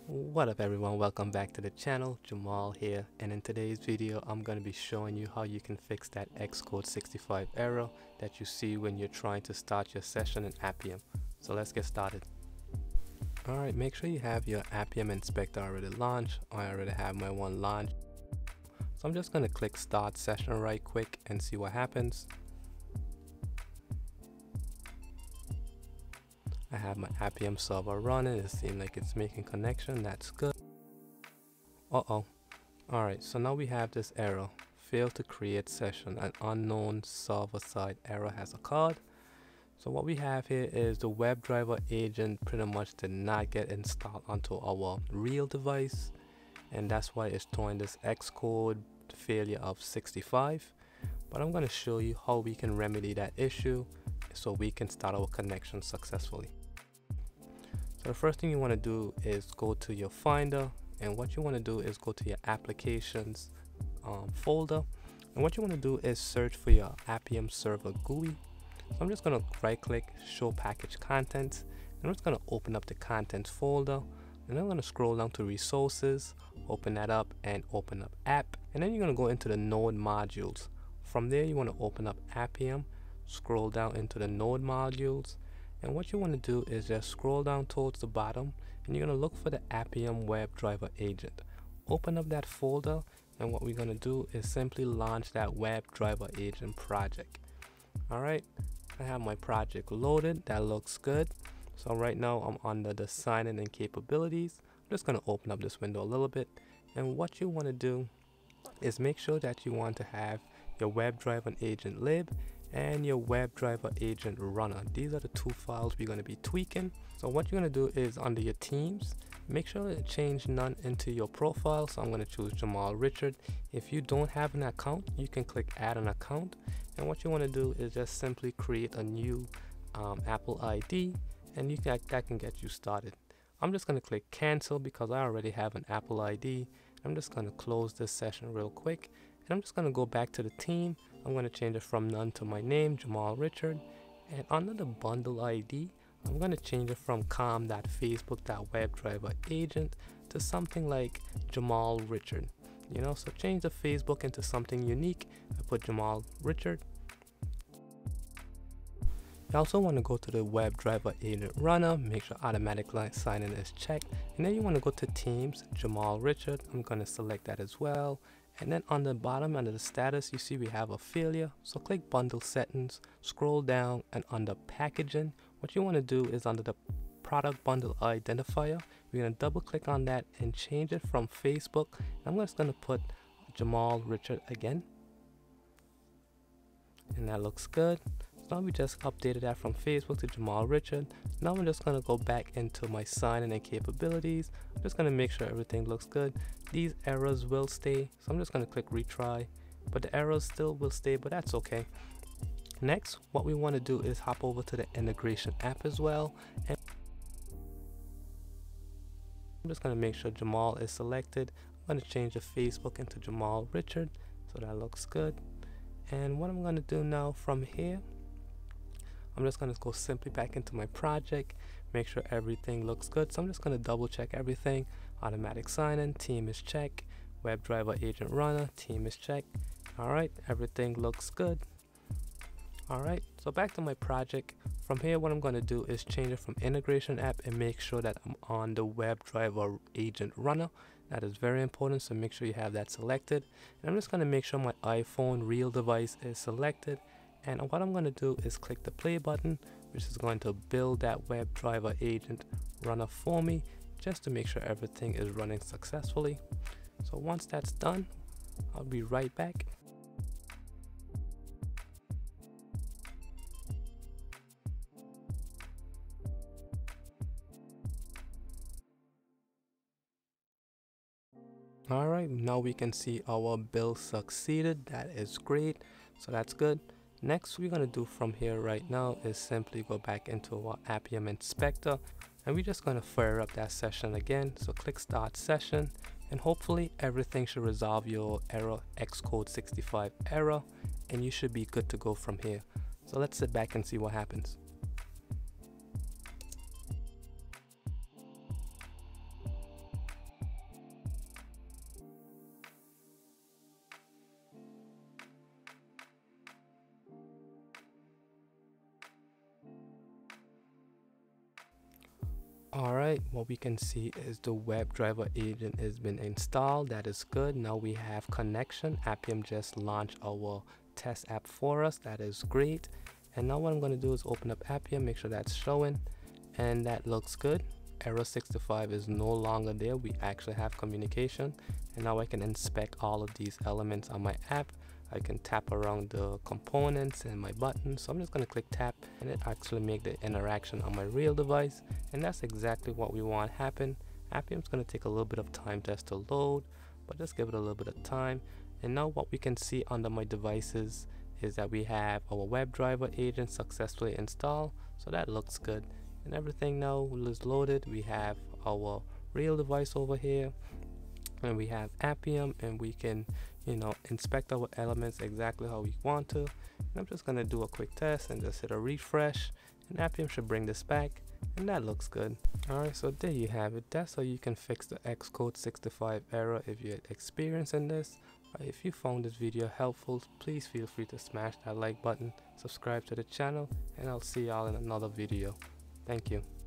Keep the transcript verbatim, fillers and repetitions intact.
What up everyone, welcome back to the channel. Jahmal here, and in today's video I'm going to be showing you how you can fix that Xcode sixty-five error that you see when you're trying to start your session in Appium. So let's get started. Alright, make sure you have your Appium inspector already launched. I already have my one launched. So I'm just going to click start session right quick and see what happens. I have my Appium server running. It seems like it's making connection. That's good. Uh-oh. Alright, so now we have this error. Failed to create session. An unknown server-side error has occurred. So what we have here is the WebDriver agent pretty much did not get installed onto our real device. And that's why it's throwing this Xcode failure of sixty-five. But I'm going to show you how we can remedy that issue so we can start our connection successfully. So the first thing you want to do is go to your Finder, and what you want to do is go to your Applications um, folder, and what you want to do is search for your Appium Server G U I. So I'm just going to right click, Show Package Contents, and I'm just going to open up the Contents folder, and I'm going to scroll down to Resources, open that up, and open up App, and then you're going to go into the Node modules. From there you want to open up Appium, scroll down into the Node modules, and what you want to do is just scroll down towards the bottom, and you're going to look for the Appium WebDriverAgent. Open up that folder, and what we're going to do is simply launch that WebDriverAgent project. Alright, I have my project loaded. That looks good. So right now I'm under the sign in and capabilities. I'm just going to open up this window a little bit, and what you want to do is make sure that you want to have your WebDriverAgentLib and your WebDriverAgentRunner. These are the two files we're going to be tweaking. So what you're going to do is under your teams, make sure to change none into your profile. So I'm going to choose Jahmal Richard. If you don't have an account, you can click add an account, and what you want to do is just simply create a new um, Apple I D, and you can, that can get you started. I'm just going to click cancel because I already have an Apple I D. I'm just going to close this session real quick, and I'm just going to go back to the team. I'm going to change it from none to my name, Jahmal Richard, and under the bundle I D I'm going to change it from com dot facebook dot webdriveragent to something like Jahmal Richard. You know, so change the Facebook into something unique. I put Jahmal Richard. You also want to go to the WebDriverAgentRunner, make sure automatic sign in is checked, and then you want to go to Teams, Jahmal Richard. I'm going to select that as well. And then on the bottom, under the status, you see we have a failure. So click Bundle Settings, scroll down, and under Packaging, what you want to do is under the Product Bundle Identifier, we're going to double click on that and change it from Facebook. I'm just going to put Jahmal Richard again. And that looks good. So now we just updated that from Facebook to Jahmal Richard. Now I'm just going to go back into my sign in and capabilities. I'm just going to make sure everything looks good. These errors will stay, so I'm just going to click retry, but the errors still will stay, but that's okay. Next, what we want to do is hop over to the integration app as well, and I'm just going to make sure Jahmal is selected. I'm going to change the Facebook into Jahmal Richard, so that looks good. And what I'm going to do now from here, I'm just going to go simply back into my project, make sure everything looks good. So I'm just going to double check everything. Automatic sign in, team is checked. WebDriverAgentRunner, team is checked. Alright, everything looks good. Alright, so back to my project. From here, what I'm going to do is change it from integration app and make sure that I'm on the WebDriverAgentRunner. That is very important, so make sure you have that selected. And I'm just going to make sure my iPhone real device is selected. And what I'm going to do is click the play button, which is going to build that WebDriverAgentRunner for me, just to make sure everything is running successfully. So once that's done, I'll be right back. Alright, now we can see our build succeeded. That is great, so that's good. Next, we're going to do from here right now is simply go back into our Appium inspector, and we're just going to fire up that session again. So click start session, and hopefully everything should resolve your error, Xcode sixty-five error, and you should be good to go from here. So let's sit back and see what happens. Alright, what we can see is the WebDriver agent has been installed. That is good. Now we have connection. Appium just launched our test app for us. That is great. And now what I'm going to do is open up Appium, make sure that's showing, and that looks good. Error sixty-five is no longer there. We actually have communication, and now I can inspect all of these elements on my app. I can tap around the components and my buttons. So I'm just going to click tap, and it actually make the interaction on my real device, and that's exactly what we want happen. Appium's going to take a little bit of time just to load, but just give it a little bit of time. And now what we can see under my devices is that we have our WebDriver agent successfully installed, so that looks good. And everything now is loaded. We have our real device over here, and we have Appium, and we can, you know, inspect our elements exactly how we want to. And I'm just gonna do a quick test and just hit a refresh, and Appium should bring this back, and that looks good. Alright, so there you have it. That's how you can fix the Xcode sixty-five error if you're experiencing this. If you found this video helpful, please feel free to smash that like button, subscribe to the channel, and I'll see y'all in another video. Thank you.